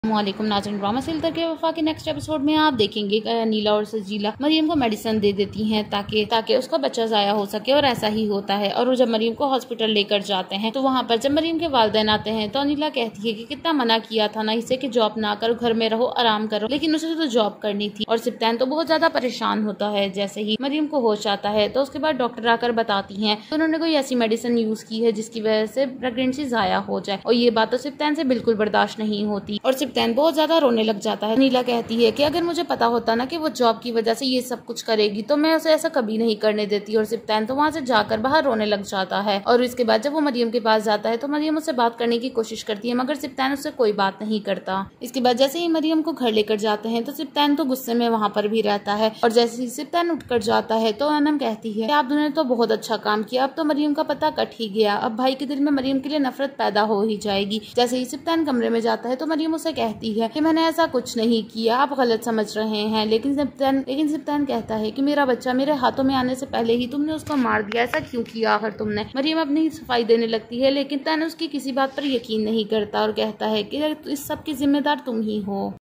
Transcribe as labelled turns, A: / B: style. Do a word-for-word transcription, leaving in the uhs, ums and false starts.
A: वालेकुम नाज़रीन, ड्रामा सिलसिला के वफा के नेक्स्ट एपिसोड में आप देखेंगे कि नीला और सजीला मरियम को मेडिसिन दे देती हैं ताकि ताकि उसका बच्चा ज़ाया हो सके, और ऐसा ही होता है। और वो जब मरियम को हॉस्पिटल लेकर जाते हैं तो वहाँ पर जब मरियम के वालिदैन आते हैं तो नीला कहती है कि कितना मना किया था ना इसे कि जॉब ना करो, घर में रहो, आराम करो, लेकिन उसे तो जॉब करनी थी। और सिप्तान तो बहुत ज्यादा परेशान होता है। जैसे ही मरियम को होश आता है तो उसके बाद डॉक्टर आकर बताती है तो उन्होंने कोई ऐसी मेडिसिन यूज की है जिसकी वजह से प्रेगनेंसी ज़ाया हो जाए, और ये बात तो सिप्तान से बिल्कुल बर्दाश्त नहीं होती और सिप्तान बहुत ज्यादा रोने लग जाता है। नीला कहती है कि अगर मुझे पता होता ना कि वो जॉब की वजह से ये सब कुछ करेगी तो मैं उसे ऐसा कभी नहीं करने देती। और सिप्तान तो वहां से जाकर बाहर रोने लग जाता है। और इसके बाद जब वो मरियम के पास जाता है तो मरियम उससे बात करने की कोशिश करती है, मगर सिप्तान उससे कोई बात नहीं करता। इसके बाद जैसे ही मरियम को घर लेकर जाते हैं तो सिप्तान तो गुस्से में वहां पर भी रहता है। और जैसे ही सिप्तान उठकर जाता है तो अनम कहती है आप दोनों ने तो बहुत अच्छा काम किया, अब तो मरियम का पता कट ही गया, अब भाई के दिल में मरियम के लिए नफरत पैदा हो ही जाएगी। जैसे ही सिप्तान कमरे में जाता है तो मरियम उसे कहती है कि मैंने ऐसा कुछ नहीं किया, आप गलत समझ रहे हैं। लेकिन सिप्तान लेकिन सिप्तान कहता है कि मेरा बच्चा मेरे हाथों में आने से पहले ही तुमने उसको मार दिया, ऐसा क्यों किया आखिर तुमने। मरियम अपनी सफाई देने लगती है, लेकिन तैन उसकी किसी बात पर यकीन नहीं करता और कहता है कि इस सब की जिम्मेदार तुम ही हो।